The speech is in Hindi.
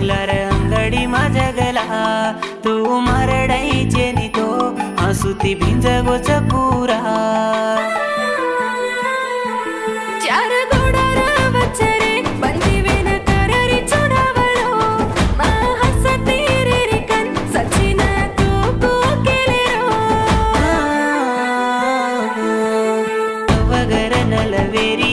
बंगलार अंगडी माझगला तू मरडाईचे नि तो हसुती भिंजगोच पुरा चार गोडार वचरे बंदिवेन तररी चुडावळो मा हसतीरे रिकन सचिन तू को केलेरो वगर नलवेरी